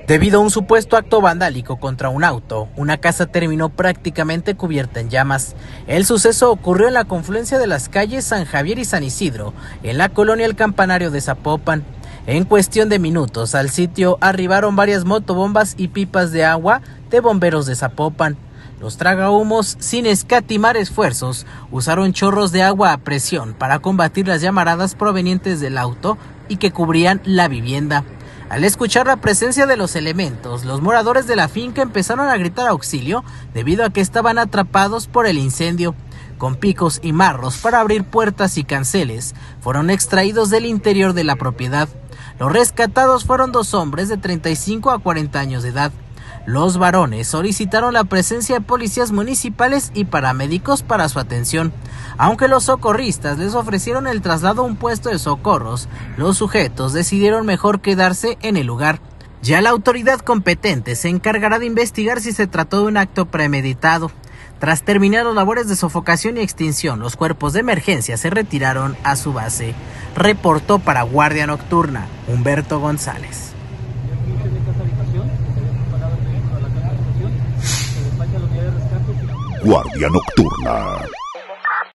Debido a un supuesto acto vandálico contra un auto, una casa terminó prácticamente cubierta en llamas. El suceso ocurrió en la confluencia de las calles San Javier y San Isidro, en la colonia El Campanario de Zapopan. En cuestión de minutos, al sitio arribaron varias motobombas y pipas de agua de bomberos de Zapopan. Los tragahumos, sin escatimar esfuerzos, usaron chorros de agua a presión para combatir las llamaradas provenientes del auto y que cubrían la vivienda. Al escuchar la presencia de los elementos, los moradores de la finca empezaron a gritar auxilio debido a que estaban atrapados por el incendio. Con picos y marros para abrir puertas y canceles, fueron extraídos del interior de la propiedad. Los rescatados fueron 2 hombres de 35 a 40 años de edad. Los varones solicitaron la presencia de policías municipales y paramédicos para su atención. Aunque los socorristas les ofrecieron el traslado a un puesto de socorros, los sujetos decidieron mejor quedarse en el lugar. Ya la autoridad competente se encargará de investigar si se trató de un acto premeditado. Tras terminar las labores de sofocación y extinción, los cuerpos de emergencia se retiraron a su base. Reportó para Guardia Nocturna, Humberto González. Guardia Nocturna.